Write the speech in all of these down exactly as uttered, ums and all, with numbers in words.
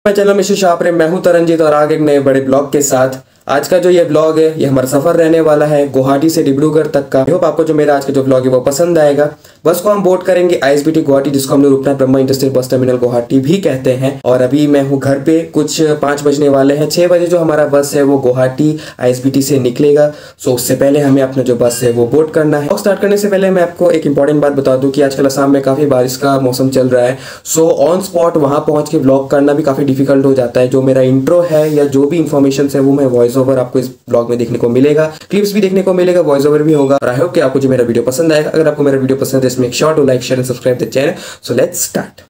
Channel mister Shah प्रेम, मैं हूं तरनजीत और आगे एक नए बड़े ब्लॉग के साथ। आज का जो ये ब्लॉग है ये हमारा सफर रहने वाला है गुवाहाटी से डिब्रूगढ़ तक का। आई होप आपको जो मेरा आज का जो ब्लॉग है वो पसंद आएगा। बस को हम बोर्ड करेंगे आईएसबीटी गुवाहाटी, जिसको हम लोग Rupnath Brahma industrial bus terminal Guwahati भी कहते हैं। और अभी मैं हूँ घर पे, कुछ पाँच बजने वाले हैं। छह बजे जो हमारा बस है वो गुवाहाटी आईएसबीटी से निकलेगा। सो उससे पहले हमें अपना जो बस है वो बोर्ड करना है। और स्टार्ट करने से पहले मैं आपको एक इंपॉर्टेंट बात बता दूं कि आजकल असम में काफी बारिश का मौसम चल रहा है। सो ऑन स्पॉट वहां पहुंच के ब्लॉग करना भी काफी डिफिकल्ट हो जाता है। जो मेरा इंट्रो है या जो भी इन्फॉर्मेशन है वो मैं वॉइस ओवर आपको इस ब्लॉग में देखने को मिलेगा, क्लिप्स भी देखने को मिलेगा, वॉइस ओवर भी होगा। और आई होप कि आपको जो मेरा वीडियो पसंद आएगा। अगर आपको मेरा वीडियो पसंद है इसमें एक short like share and subscribe the channel. So let's start.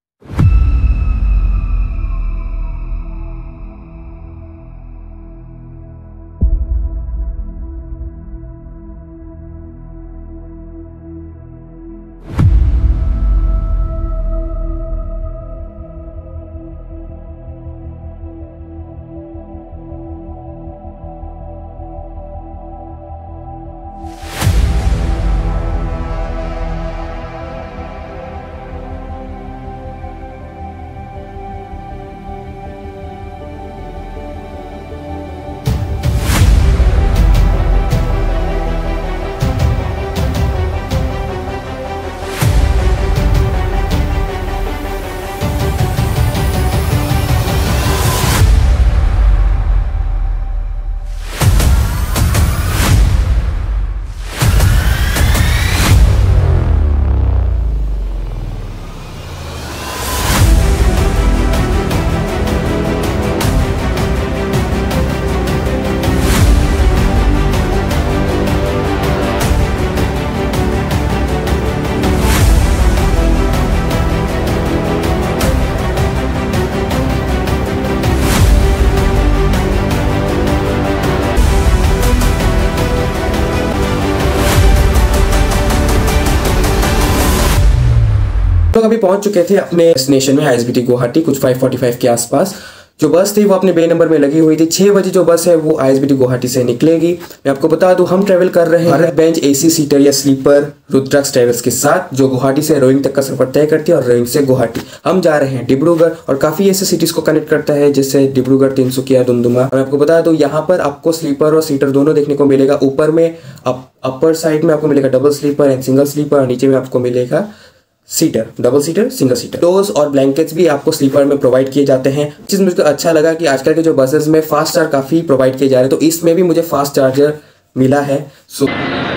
लोग अभी पहुंच चुके थे अपने डेस्टिनेशन में आईएसबीटी गुवाहाटी कुछ पाँच पैंतालीस के आसपास। जो बस थी वो अपने बे नंबर में लगी हुई थी। छह बजे जो बस है वो आईएसबीटी गुवाहाटी से निकलेगी। मैं आपको बता दूं हम ट्रेवल कर रहे हैं भारत बेंच एसी सीटर या स्लीपर रुद्राक्ष ट्रेवल्स के साथ, जो गुवाहाटी से रोइंग तक का सफर तय करती है। और रोइंग से गुवाहाटी हम जा रहे हैं डिब्रूगढ़, और काफी ऐसे सिटीज को कनेक्ट करता है जैसे डिब्रूगढ़, तिनसुकिया, दुमदुमा। और मैं आपको बता दूं यहाँ पर आपको स्लीपर और सीटर दोनों देखने को मिलेगा। ऊपर में अप, अपर साइड में आपको मिलेगा double sleeper and single sleeper, और नीचे में आपको मिलेगा seater, double seater, single seater. Doors और ब्लैंकेट्स भी आपको स्लीपर में प्रोवाइड किए जाते हैं। चीज मुझे अच्छा लगा कि आजकल के जो बसेस में फास्ट चार्ज काफी प्रोवाइड किए जा रहे हैं, तो इसमें भी मुझे फास्ट चार्जर मिला है। सो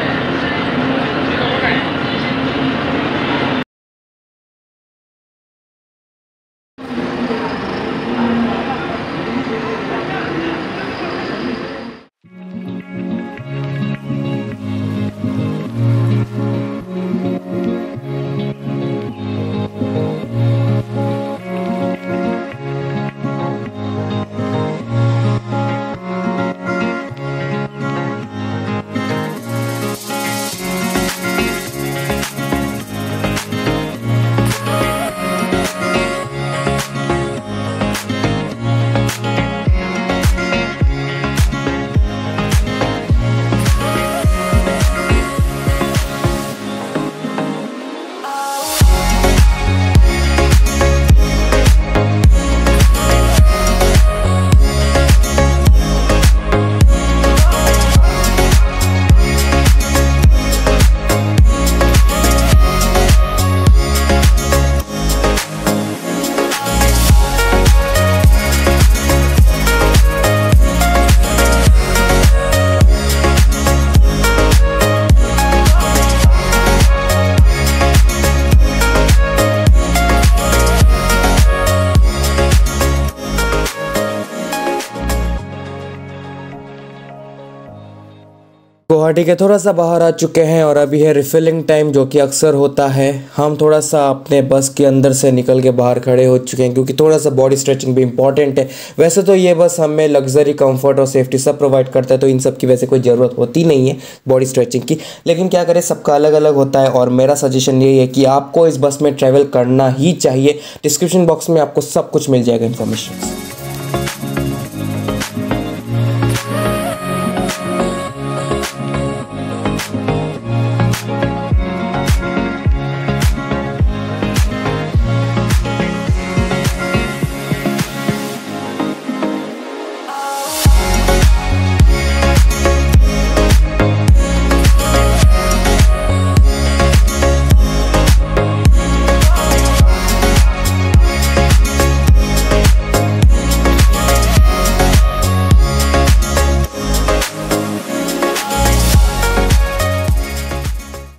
गुवाहाटी के थोड़ा सा बाहर आ चुके हैं और अभी है रिफिलिंग टाइम, जो कि अक्सर होता है। हम थोड़ा सा अपने बस के अंदर से निकल के बाहर खड़े हो चुके हैं क्योंकि थोड़ा सा बॉडी स्ट्रेचिंग भी इंपॉर्टेंट है। वैसे तो ये बस हमें लग्जरी, कंफर्ट और सेफ्टी सब प्रोवाइड करता है, तो इन सब की वैसे कोई ज़रूरत होती नहीं है बॉडी स्ट्रेचिंग की। लेकिन क्या करें, सबका अलग अलग होता है और मेरा सजेशन यही है कि आपको इस बस में ट्रैवल करना ही चाहिए। डिस्क्रिप्शन बॉक्स में आपको सब कुछ मिल जाएगा इन्फॉर्मेशन।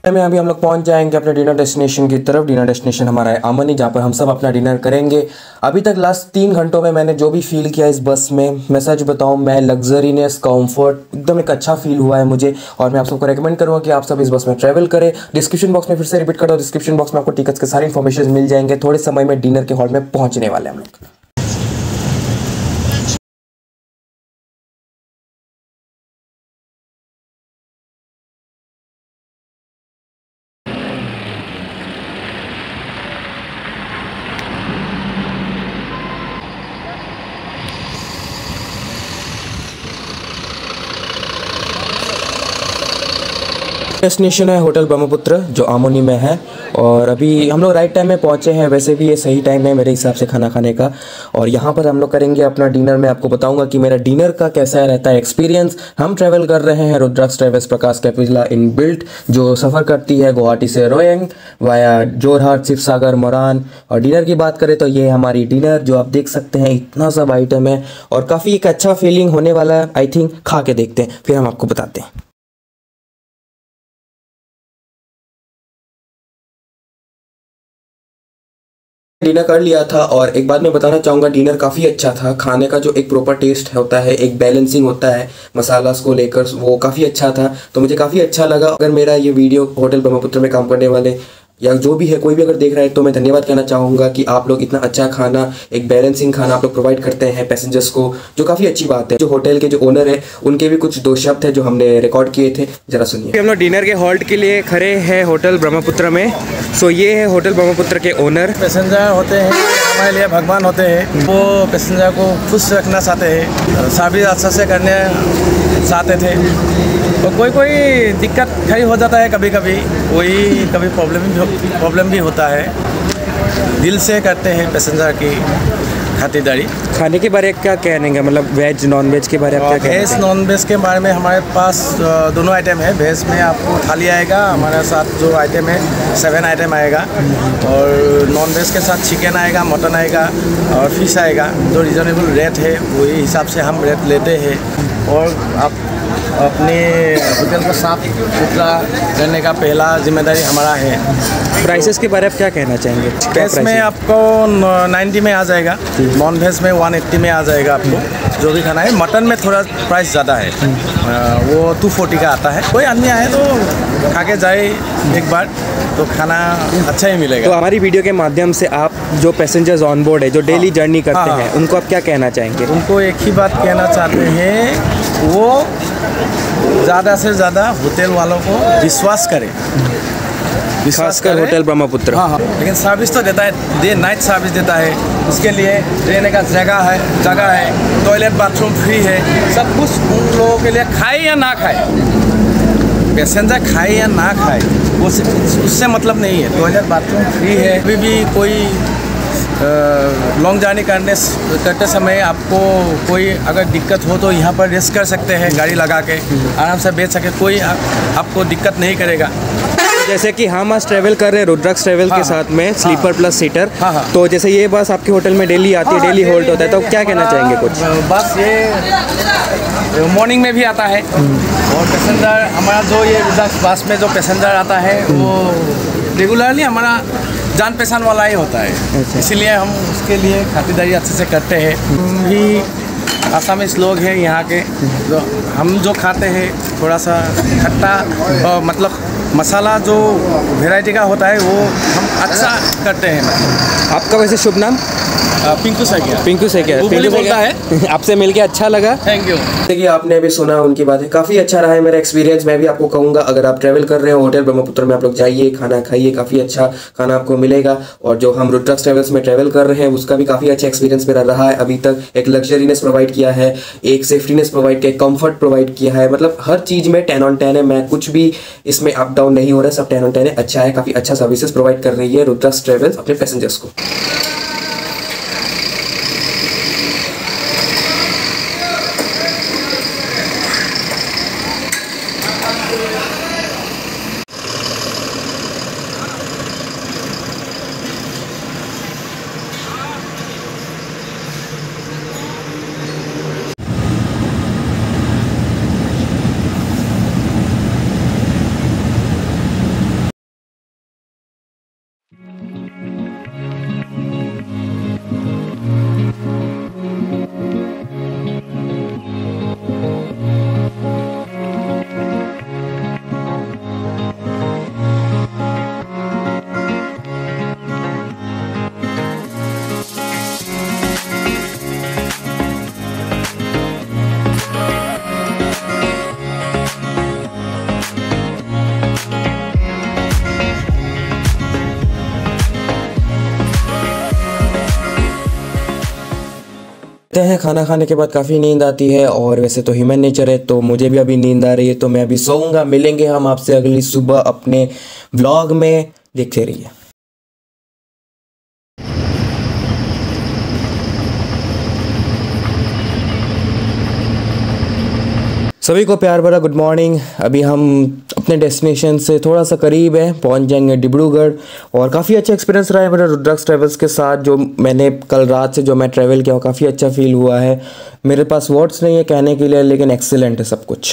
में अभी हम लोग पहुंच जाएंगे अपने डिनर डेस्टिनेशन की तरफ। डिनर डेस्टिनेशन हमारा है आमनी, जहाँ पर हम सब अपना डिनर करेंगे। अभी तक लास्ट तीन घंटों में मैंने जो भी फील किया इस बस में, मैं सच बताऊं, मैं लग्जरीनेस, कंफर्ट, एकदम एक अच्छा फील हुआ है मुझे। और मैं आप सबको रेकमेंड करूँगा कि आप सब इस बस में ट्रैवल करें। डिस्क्रिप्शन बॉक्स में फिर से रिपीट कर दो, डिस्क्रिप्शन बॉक्स में आपको टिकट्स के सारे इन्फॉर्मेशन मिल जाएंगे। थोड़े समय में डिनर के हॉल में पहुँचने वाले हम लोग। डेस्टिनेशन है होटल ब्रह्मपुत्र, जो आमोनी में है। और अभी हम लोग राइट टाइम में पहुंचे हैं। वैसे भी ये सही टाइम है मेरे हिसाब से खाना खाने का। और यहाँ पर हम लोग करेंगे अपना डिनर। मैं आपको बताऊंगा कि मेरा डिनर का कैसा रहता है एक्सपीरियंस। हम ट्रैवल कर रहे हैं Rudraksh travels Prakash capital inbuilt, जो सफ़र करती है गुवाहाटी से रोइंग वाया जोरहाट, शिवसागर, मोरान। और डिनर की बात करें तो ये हमारी डिनर, जो आप देख सकते हैं, इतना सब आइटम है और काफ़ी एक अच्छा फीलिंग होने वाला है। आई थिंक खा के देखते हैं, फिर हम आपको बताते हैं। डिनर कर लिया था और एक बात मैं बताना चाहूँगा, डिनर काफ़ी अच्छा था। खाने का जो एक प्रॉपर टेस्ट होता है, एक बैलेंसिंग होता है मसालास को लेकर, वो काफ़ी अच्छा था। तो मुझे काफ़ी अच्छा लगा। अगर मेरा ये वीडियो होटल ब्रह्मपुत्र में काम करने वाले या जो भी है, कोई भी अगर देख रहा है, तो मैं धन्यवाद कहना चाहूँगा कि आप लोग इतना अच्छा खाना, एक बैलेंसिंग खाना आप लोग प्रोवाइड करते हैं पैसेंजर्स को, जो काफ़ी अच्छी बात है। जो होटल के जो ओनर है, उनके भी कुछ दो शब्द है जो हमने रिकॉर्ड किए थे, जरा सुनिए। हम लोग डिनर के हॉल्ट के लिए खड़े हैं होटल ब्रह्मपुत्र में। सो ये है होटल ब्रह्मपुत्र के ओनर। पैसेंजर होते हैं हमारे लिए भगवान होते हैं। वो पैसेंजर को खुश रखना चाहते हैं, सर्विस अच्छा से करने चाहते थे। तो कोई कोई दिक्कत खड़ी हो जाता है कभी कभी, वही कभी प्रॉब्लम भी प्रॉब्लम भी होता है। दिल से करते हैं पैसेंजर की खातिरदारी। खाने के बारे में क्या कहने, मतलब वेज नॉन वेज के बारे में क्या कहना? वेज नॉन वेज के बारे में हमारे पास दोनों आइटम है। वेज में आपको थाली आएगा, हमारे साथ जो आइटम है सेवन आइटम आएगा। और नॉन वेज के साथ चिकन आएगा, मटन आएगा और फिश आएगा। जो रिजनेबल रेट है वही हिसाब से हम रेट लेते हैं। और आप अपने होटल को साफ सुथरा रहने का पहला जिम्मेदारी हमारा है। प्राइसेस के बारे में क्या कहना चाहेंगे? वेज में आपको नाइन्टी में आ जाएगा, नॉन वेज में वन एट्टी में आ जाएगा आपको जो भी खाना है। मटन में थोड़ा प्राइस ज़्यादा है, वो टू फोर्टी का आता है। कोई आदमी आए तो खा के जाए एक बार, तो खाना अच्छा ही मिलेगा। तो हमारी वीडियो के माध्यम से आप जो पैसेंजर्स ऑन बोर्ड है, जो डेली जर्नी करते हैं, उनको आप क्या कहना चाहेंगे? उनको एक ही बात कहना चाहते हैं, वो ज़्यादा से ज़्यादा होटल वालों को विश्वास करें, विश्वास कर होटल ब्रह्मपुत्र। हाँ हाँ, लेकिन सर्विस तो देता है, डे नाइट सर्विस देता है। उसके लिए रहने का जगह है जगह है टॉयलेट बाथरूम फ्री है, सब कुछ उन लोगों के लिए। खाए या ना खाए, पैसेंजर खाए या ना खाए, वो उससे मतलब नहीं है। टॉयलेट बाथरूम फ्री है। अभी भी कोई लॉन्ग जर्नी करने करते समय आपको कोई अगर दिक्कत हो तो यहाँ पर रेस्ट कर सकते हैं, गाड़ी लगा के आराम से बैठ सके, कोई आ, आपको दिक्कत नहीं करेगा। जैसे कि हम आज ट्रैवल कर रहे हैं रुद्राक्ष ट्रैवल हाँ, के साथ में स्लीपर प्लस सीटर। हाँ, हाँ। तो जैसे ये बस आपके होटल में डेली आती है, डेली होल्ड होता है, तो क्या कहना चाहेंगे कुछ? बस ये मॉर्निंग में भी आता है। और पैसेंजर हमारा जो ये रुद्राक्ष बस में जो पैसेंजर आता है, वो रेगुलरली हमारा जान पहचान वाला ही होता है। इसीलिए हम उसके लिए खातिरदारी अच्छे से करते हैं। हम भी आसामीज लोग हैं यहाँ के, जो हम जो खाते हैं थोड़ा सा खट्टा और मतलब मसाला जो वैरायटी का होता है, वो हम अच्छा करते हैं। मतलब आपका वैसे शुभ नाम? पिंकू सैकिया। पिंकू सैकिया पिंकू बोलता है। आपसे मिलके अच्छा लगा, थैंक यू। देखिए आपने भी सुना उनकी बातें, काफ़ी अच्छा रहा है मेरा एक्सपीरियंस। मैं भी आपको कहूँगा, अगर आप ट्रैवल कर रहे हो होटल ब्रह्मपुत्र में, आप लोग जाइए, खाना खाइए, काफ़ी अच्छा खाना आपको मिलेगा। और जो हम रुद्राक्ष ट्रैवल्स में ट्रैवल कर रहे हैं, उसका भी काफ़ी अच्छा एक्सपीरियंस मेरा रहा है अभी तक। एक लग्जरीनेस प्रोवाइड किया है, एक सेफ्टीनेस प्रोवाइड किया, कंफर्ट प्रोवाइड किया है। मतलब हर चीज़ में टेन ऑन टेन है। मैं कुछ भी इसमें अप डाउन नहीं हो रहा है, सब टेन ऑन टेन है। अच्छा है, काफ़ी अच्छा सर्विसेज प्रोवाइड कर रही है रुद्राक्ष ट्रैवल्स अपने पैसेंजर्स को। सोते हैं। खाना खाने के बाद काफ़ी नींद आती है और वैसे तो ह्यूमन नेचर है, तो मुझे भी अभी नींद आ रही है, तो मैं अभी सोऊंगा। मिलेंगे हम आपसे अगली सुबह अपने व्लॉग में, देखते रहिए। सभी को प्यार भरा गुड मॉर्निंग। अभी हम अपने डेस्टिनेशन से थोड़ा सा करीब है, पहुंच जाएंगे डिब्रूगढ़। और काफ़ी अच्छा एक्सपीरियंस रहा है मेरा रुद्राक्ष ट्रैवल्स के साथ। जो मैंने कल रात से जो मैं ट्रैवल किया, काफ़ी अच्छा फील हुआ है। मेरे पास वर्ड्स नहीं है कहने के लिए, लेकिन एक्सीलेंट है सब कुछ।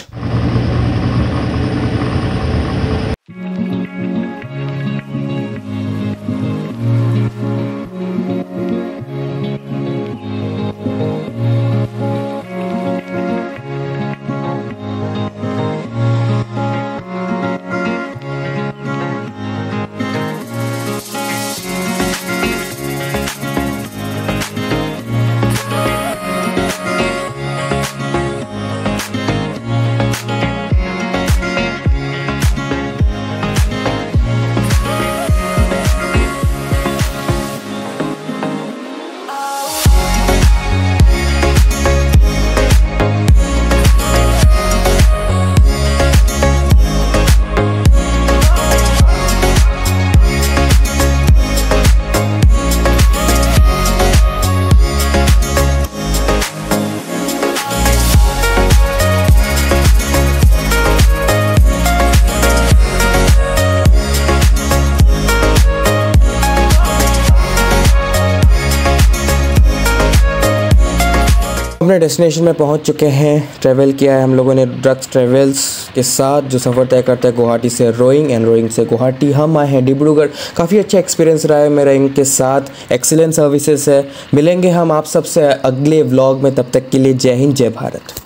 अपने डेस्टिनेशन में पहुंच चुके हैं। ट्रैवल किया है हम लोगों ने रुद्राक्ष ट्रैवल्स के साथ, जो सफ़र तय करता है गुवाहाटी से रोइंग एंड रोइंग से गुवाहाटी। हम आए हैं डिब्रूगढ़। काफ़ी अच्छा एक्सपीरियंस रहा है मेरा इनके साथ, एक्सीलेंट सर्विसेज है। मिलेंगे हम आप सबसे अगले व्लॉग में, तब तक के लिए जय हिंद जय भारत।